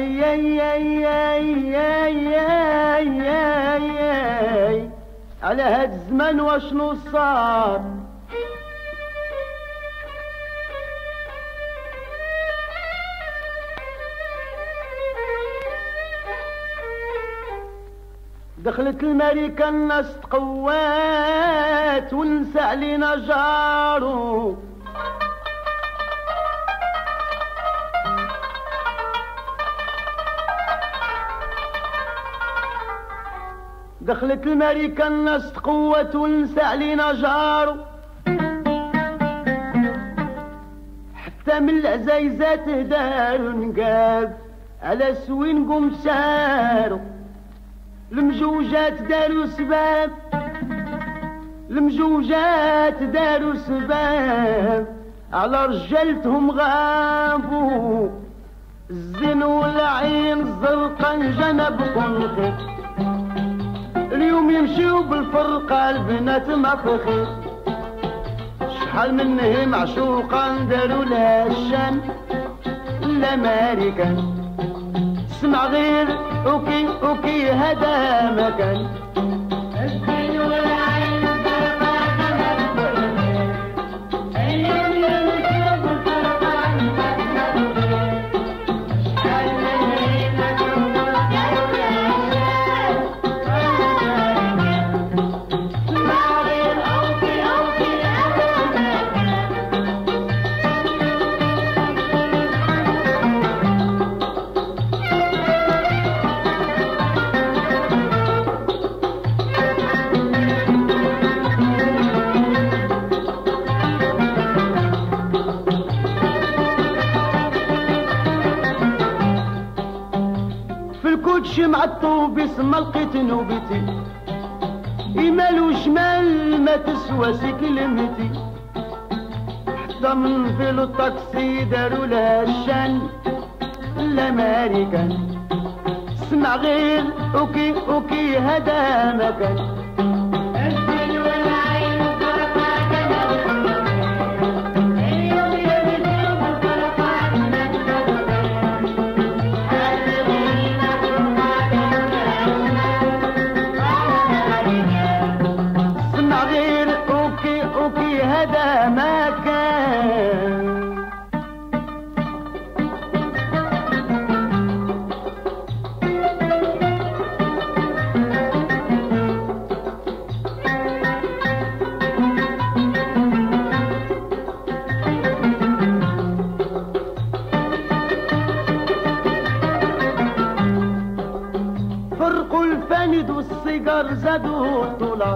على هاد الزمان واشنو صار؟ دخلت الماريكا الناس تقوات ونسى علينا جارو. دخلت الماريكا الناس تقوت ونسى علينا جارو. حتى من العزايزات هدارو نقاب على سوين قوم سارو. المجوجات داروا سباب، المجوجات داروا سباب على رجالتهم غابوا. الزين والعين الزرقا جنب كل خير، اليوم يمشيو بالفرقة البنات ما فخير. شحال منهم معشوقا داروا لها الشان الامريكان. اسمع غير اوكي اوكي هذا مكان. الزين والعين الزرقا جنب كل خير، اليوم يمشيو بالفرقة البنات ما فخير. شحال منهم معشوقا داروا لها الشان مع الطوب اسم لقيت نوبتي. يمال وشمال ما تسوى كلمتي. حتى من فيلو الطاكسي داروا لها الشان الامريكان. اسمع غير اوكي اوكي هذا مكان. هذا ما كان. فرقوا الفاند والسيجار زادوا الدولار.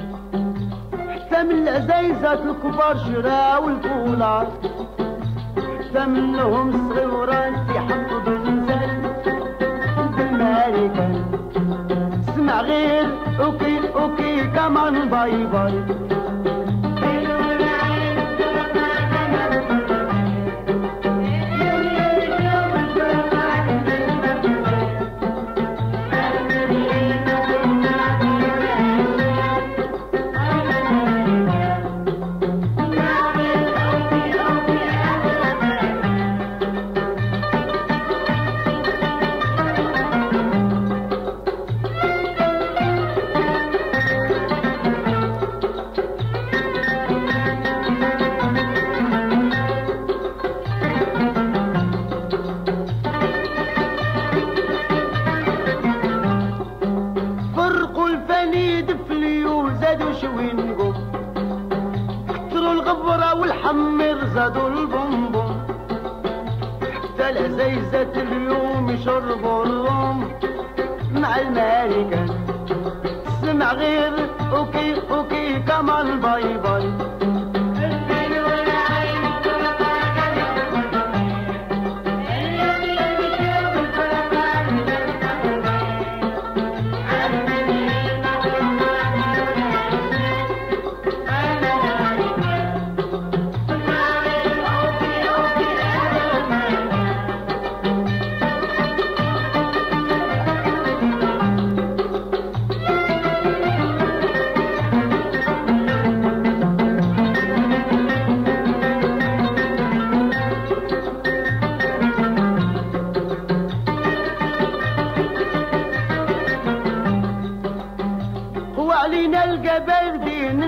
من العزايزات الكبار شراو البولار. حتى منهم الصغيورات يحطوا بالنزال بالماريكان. اسمع غير اوكي اوكي كمان باي باي. والحمر زادوا البومبوم. حتى العزايزات اليوم يشربوا الروم مع الماريكان. اسمع غير اوكي اوكي كمان باي باي.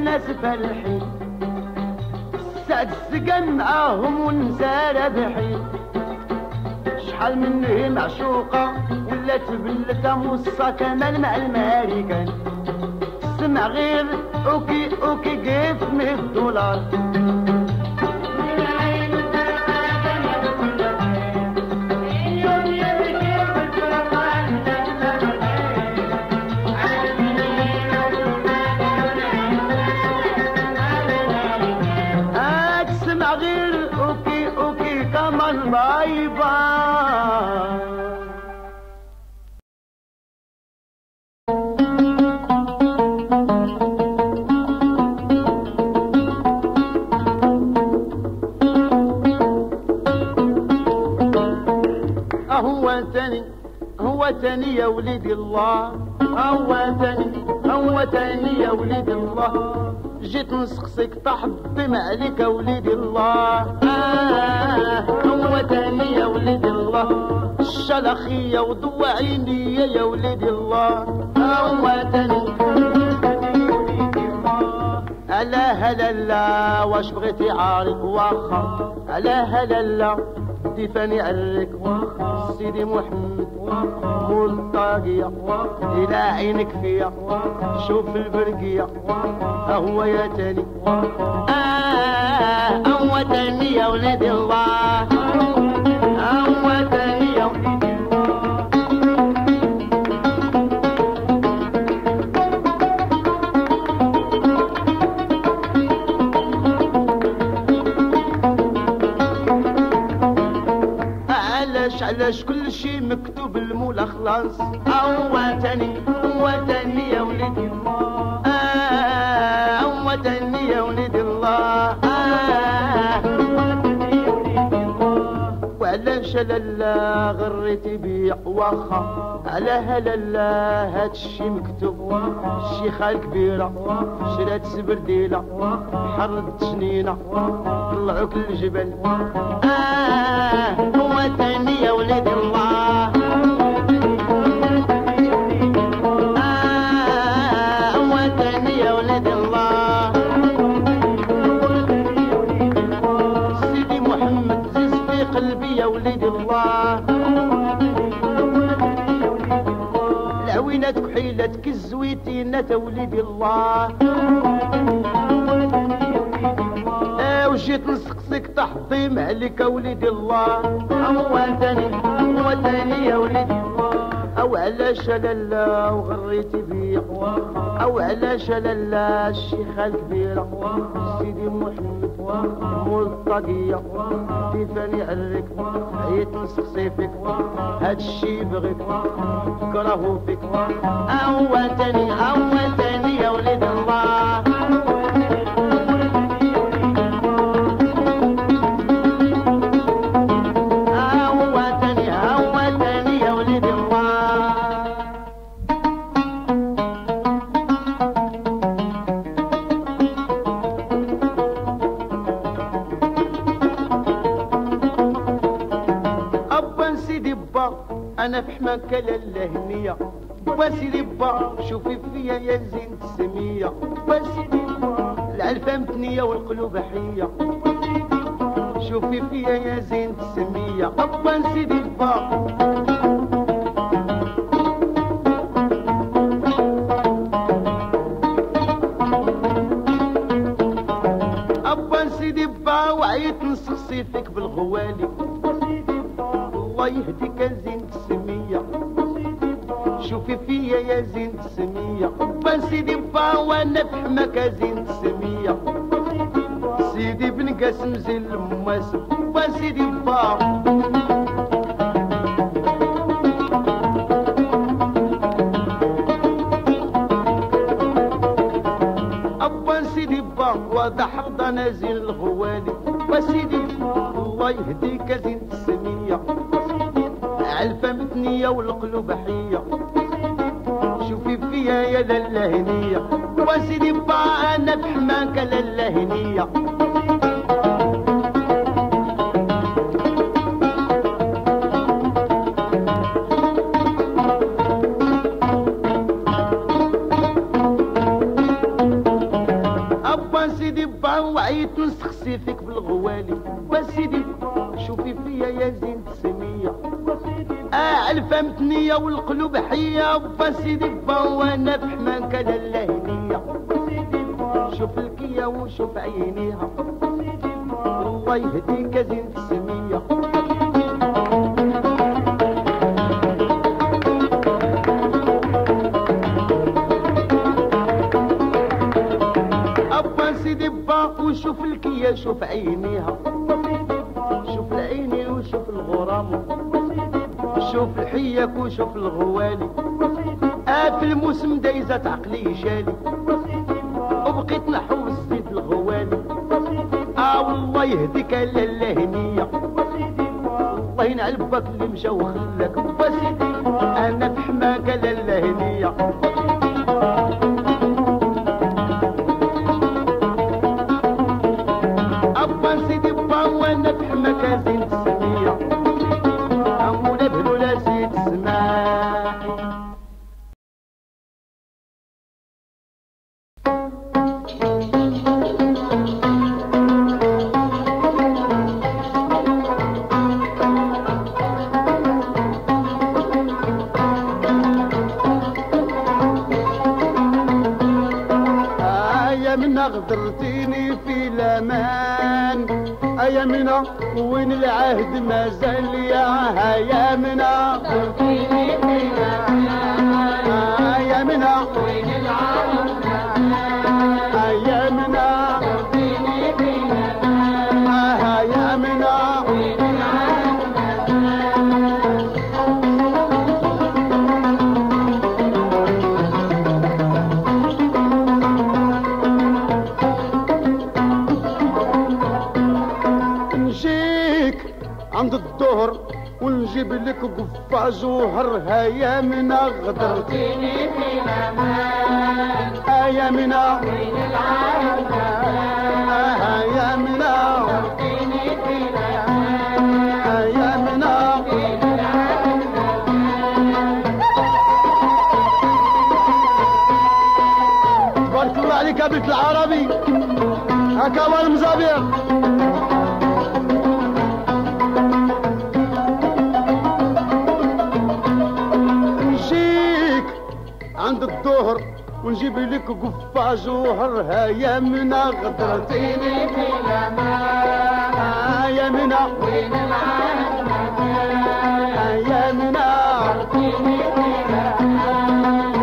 الناس فرحين سعد السقم معاهم ونسى رابحين شحال منه معشوقة ولا تبلتها مصة كمان مع الماريكان سمع غير اوكي اوكي كيف $100 تسمع غير اوكي اوكي كمان باي باي. هو تاني يا وليدي الله هو تاني يا وليدي الله جيت نسقسيك تحضم عليك يا وليدي الله هو تاني يا وليدي الله الشلخية وضوى عيني يا وليدي الله هو تاني ألا هلا لا واش بغيتي عارك واخا ألا هلا لا ديفاني عليك سيدي محمد مول الطاقية إلى عينك فيا شوف البرقية هو يا تاني هو تاني يا ولادي الله هو تاني يا ولادي علاش كل شي مكتوب المولى خلاص هو تاني يا وليدي هو تاني يا وليدي الله وعلاش لالا غريتي بيع واخا على هلالا هادشي مكتوب الشيخة الكبيرة شرات سبرديلة حرد جنينة طلعوك للجبل هو تاني يا وليدي الله هو تاني يا وليدي الله سيدي محمد زيز في قلبي يا وليدي الله العوينات كحيلتك الزويتينات يا وليدي الله وجيت نسقسيك تحطيم عليك يا وليدي الله هو تاني يا وليدي او علاش لالا وغريتي بيا او علاش لالا الشيخة الكبيرة سيدي محمد مول الطاقية ديفاني عليك عيت نسقسي فيك هادشي بغيك كرهو فيك هو تاني يا وليدي الله انا في حماك للهنية وسيدي با شوفي فيا يا زين السمية وسيدي با العلفة متنية والقلوب حية شوفي فيا يا زين السمية ابا سيدي با ابا سيدي با وعيت نسقسي فيك بالغوالي الله يهديك يا زين السمية شوفي فيا يا زين السمية با سيدي با وانا في حماك يا زين السمية سيدي بن قاسم زين الماسم با سيدي با ابا سيدي با واضح حضنا زين الغوالي با سيدي الله يهديك يا زين السمية علفة متنية والقلوب حية شوفي فيا يا للهنية وسيدي با انا بحماك للهنية ابا سيدي با وعيت نسخسي فيك بالغوالي وسيدي شوفي فيا يا زين السمية الفمتنية والقلوب حية ابا سيدي با وانا بحماك لاله هنية شوف الكية وشوف عينيها الله يهديك يا زين السمية وشوف الكيا شوف عينيها شوف العيني وشوف الغرام شوف الحيك وشوف الغوالي في الموسم دايزة عقلي جالي وبقيت نحوس زيد الغوالي والله يهديك لاله هنية الله ينعلبك اللي مشى وخلاك وسيدي انا بحماك لاله هنية سيدي با وانا بحماك زين السمية مولا بهلولا زيد السماء يا من غدرتيني في الامان يا منا وين العهد ما زال يا منا غدرتيني في الامان يا منا وين العهد يا منا غدرتيني في الامان يا منا وين عند الظهر ونجيب لك قفاز وهرها يا منا غدرتيني في الامان يا منا وين العهد يا منا غدرتيني في الامان يا منا وين العهد تبارك الله عليك يا بنت العربي هكا هو المزابير عند الظهر ونجيب لك قفاز وهرها يا منا غدرتيني في الامان يا منا وين العهد يا منا غدرتيني في الامان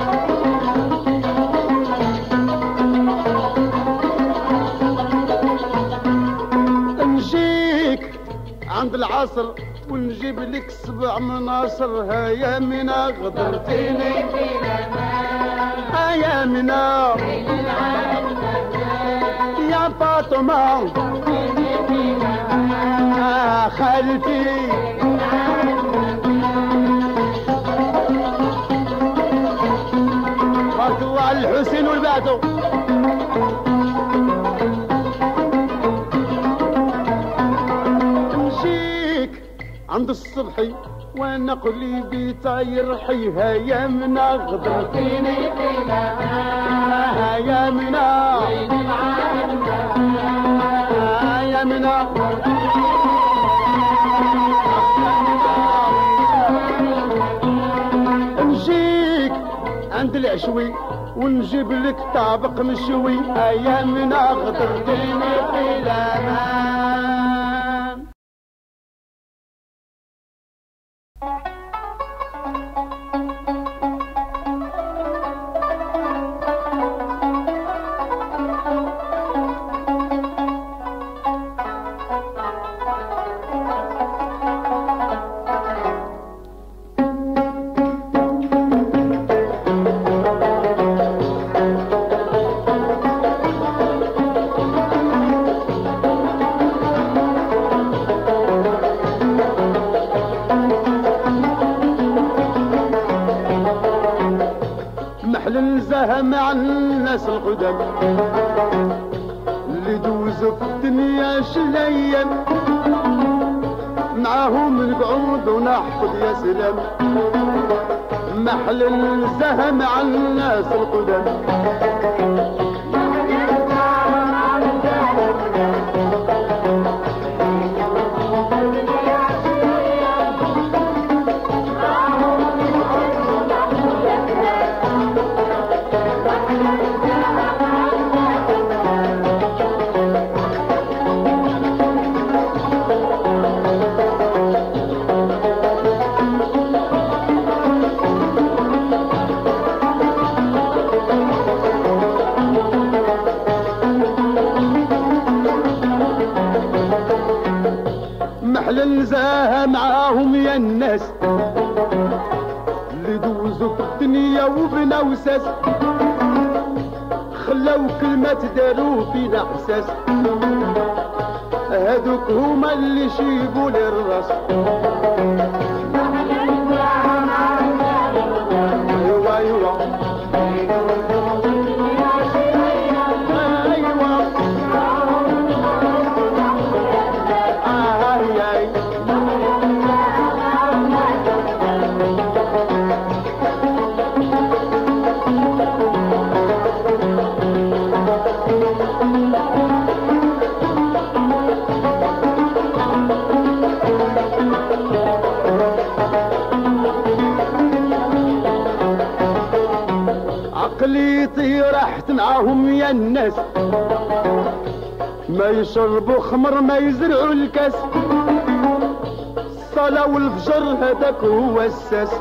نجيك عند العصر ونجيب لك 7 مناصرها يا منا غدرتيني في الامان يا منا وين العهد يا فاطمة غدرتيني في الامان خالتي بارك الله على الحسين والبعثو عند الصبحي وانا قلبي طاير حيها يا منا غدرتيني في الامان يا منا وين العهد يا منا نجيك عند العشوي ونجيب لك طابق مشوي يا منا غدرتيني في الامان مع الناس القدام اللي دوزوا في الدنيا شليا معاهم نقعد ونحفظ يا سلام محل الزهر مع الناس القدام نزاها معاهم يا الناس اللي دوزوا في الدنيا وبناو ساس خلاو كلمة داروا فينا احساس هادوك هما اللي يشيبوا لي الراس ايوا ايوا عقليتي راحت معاهم يا الناس ما يشربوا خمر ما يزرعوا الكاس الصلاة والفجر هذاك هو الساس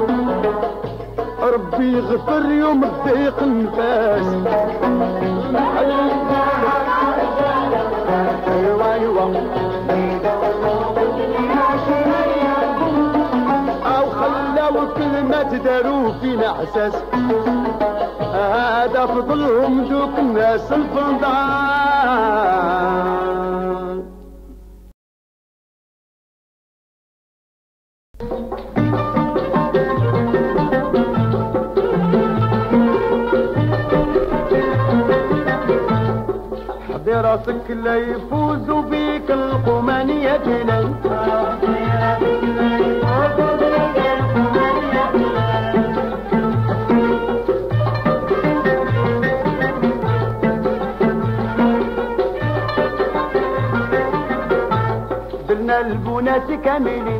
ربي يغفر يوم الضيق النفاس ايوا ايوا او خلاو كلمات داروا فينا احساس هذا فضلهم دوك الناس الفضال حضي راسك لا يفوزوا بيك القمانية بلاد درنا البنات كاملين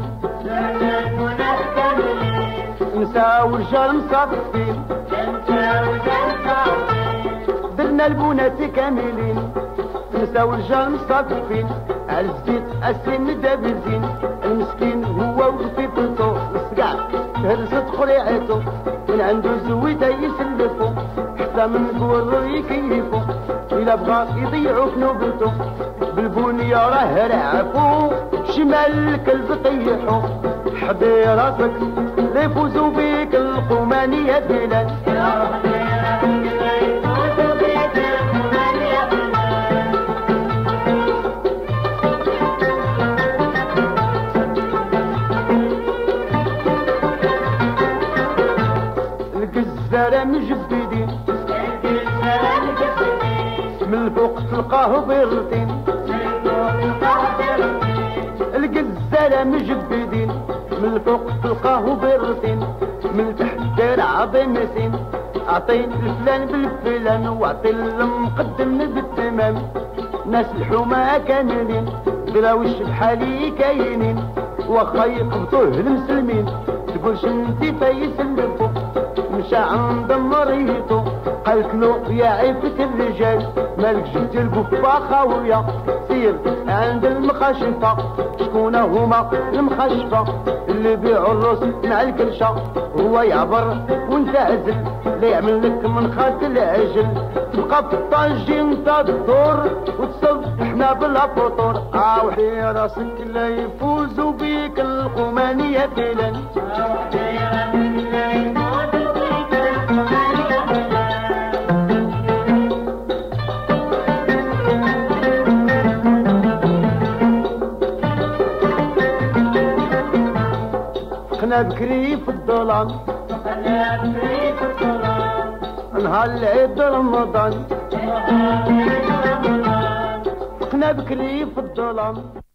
نساو الرجال مصافين درنا البنات كاملين نساو الرجال مصافين عالزيت اسين دابزين المسكين هو وفي بلطو السقع تهرست خريعتو من عنده زويته يسلفو حتى من قول يكيفو إلا بغا يضيعو في نوبلتو بالبنية راه رعفو شمال الكلب طيحو حضي راسك ليفوزوا بيك القمانية بلاد الجزارة مجبدين من الفوق تلقاه بيرتين الجزارة مجبدين من الفوق تلقاه بيرتين من تحت دار عظيمتين اعطي الفلان بالفلان واعطي المقدم بالتمام ناس الحومة كاملين دراوش بحالي كاينين واخا يقبطوه المسلمين تقولش انتي فيسلفو مشى عند مريضو قالك له يا عفة الرجال مالك جبت القفة خاوية سير عند المخاشفة شكون هما المخاشفة اللي بيعوا الروس مع الكرشة هو يعبر وانت عزل لا يعمل لك من خاط العجل تبقى في الطاجي انت الدور وتصبحنا بلا فطور وحي راسك لا يفوزوا بيك القمانية فيلان انا بكري في الظلام نهار العيد رمضان انا بكري في الظلام